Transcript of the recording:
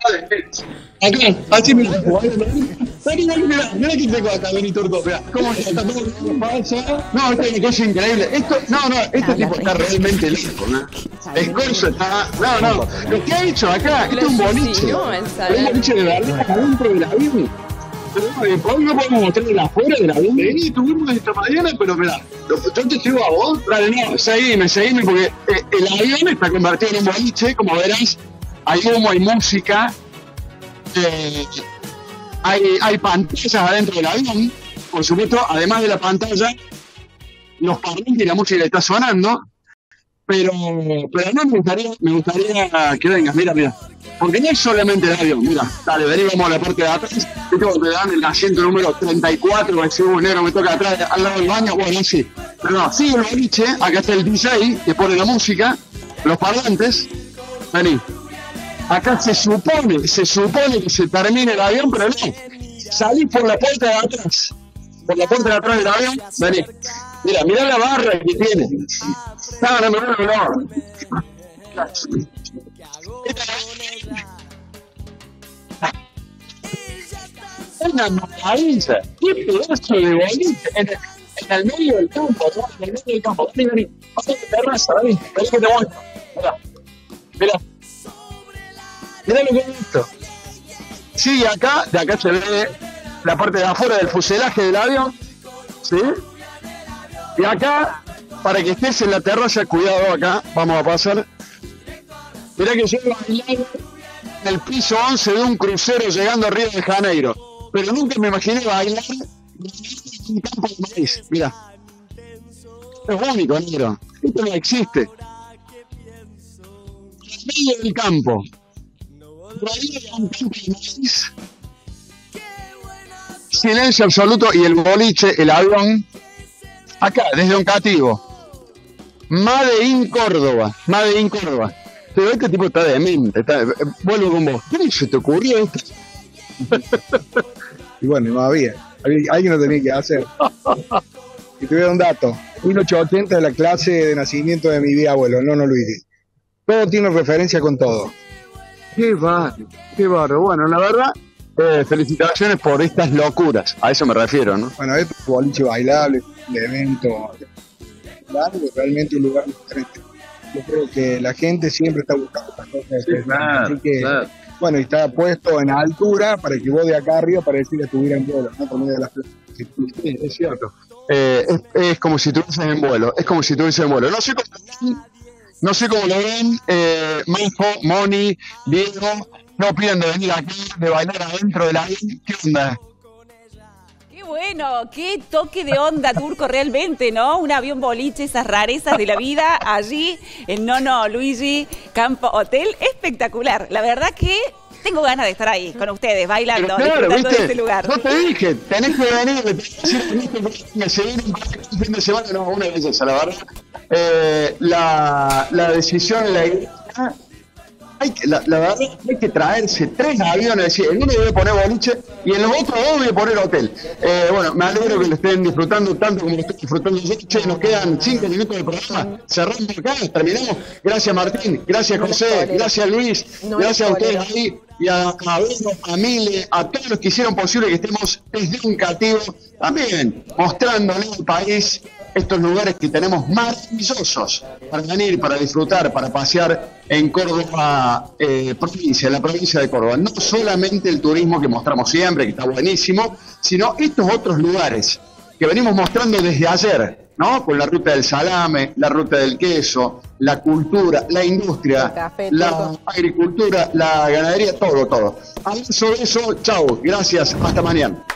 Acá, así mira, mira que tengo acá, vení Turco, mira, cómo está todo falsa. No, esta es una cosa increíble. Esto, este tipo está realmente loco, ¿no? Escorzo está, lo que ha hecho acá, esto es un boliche. Es un boliche de verdad, adentro del avión. Pero no podemos mostrarle afuera del avión. Vení, tuvimos esta mañana, pero mirá, yo te sigo a vos. Dale, no, seguime, porque el avión está convertido en un boliche, como verás. Hay humo, hay música, hay pantallas adentro del avión, por supuesto, además de la pantalla, los parlantes y la música está sonando, pero no me gustaría que vengas, mira, porque no es solamente el avión, mira, dale, vení, vamos a la parte de atrás, te dan el asiento número 34, que si un negro me toca atrás, al lado del baño, bueno, sí, pero no, sigue el boliche, acá está el DJ, que pone la música, los parlantes, vení. Acá se supone que se termine el avión, pero no. Salís por la puerta de atrás. Por la puerta de atrás del avión, vení. Mirá la barra que tiene. No. Es una maravilla. Qué pedazo de boliche. En el medio del campo, ¿no? En el medio del campo. Vení. Vamos a la terraza, vení. Vení que te muestro. Mirá. Mirá lo que es esto. Sí, de acá se ve la parte de afuera del fuselaje del avión. ¿Sí? Y acá, para que estés en la terraza, cuidado acá, vamos a pasar. Mirá que yo he bailado en el piso 11 de un crucero llegando a Río de Janeiro. Pero nunca me imaginé bailar en un campo de maíz. Mirá. Es único, negro. Esto no existe. En medio del campo. Silencio absoluto y el boliche, el avión, acá, desde Oncativo. Made in Córdoba. Pero este tipo está demente. Vuelvo con vos. ¿Qué se te ocurrió esto? Y bueno, no había. Alguien lo tenía que hacer. Y te voy a dar un dato. 1880 es la clase de nacimiento de mi bisabuelo, no Luigi. Todo tiene referencia con todo. Qué barro. Bueno, la verdad, felicitaciones por estas locuras. A eso me refiero, ¿no? Bueno, es un boliche bailable, un evento largo, realmente un lugar diferente. Yo creo que la gente siempre está buscando estas cosas. Sí, claro, así que, bueno, y está puesto en altura para que vos de acá arriba pareciera que estuviera en vuelo, ¿no? Por medio de las flores. Sí, es cierto. Es como si estuvieses en vuelo. No sé cómo lo ven, Majo, Moni, Diego, no piden de venir aquí, de bailar adentro del avión. ¿Qué onda? Qué bueno, qué toque de onda, Turco, realmente, ¿no? Un avión boliche, esas rarezas de la vida allí en Luigi Campo Hotel, espectacular. La verdad que tengo ganas de estar ahí con ustedes, bailando, disfrutando de este lugar. No te dije, tenés que venir, me seguir un fin de semana, no, una vez a la verdad. La decisión, la idea, la verdad, hay que traerse 3 aviones, es decir, en uno voy a poner boliche y en los otros 2 voy a poner hotel. Bueno, me alegro que lo estén disfrutando tanto como lo estoy disfrutando yo. Che, nos quedan 5 minutos del programa, cerramos acá, terminamos. Gracias Martín, gracias José, gracias Luis, gracias a ustedes ahí y a Beno, a Mile, a todos los que hicieron posible que estemos desde Oncativo también mostrándole al país estos lugares que tenemos maravillosos para venir, para disfrutar, para pasear en Córdoba, provincia, en la provincia de Córdoba. No solamente el turismo que mostramos siempre, que está buenísimo, sino estos otros lugares que venimos mostrando desde ayer, ¿no? Con la ruta del salame, la ruta del queso, la cultura, la industria, café, la agricultura, la ganadería, todo. Sobre eso, chau, gracias, hasta mañana.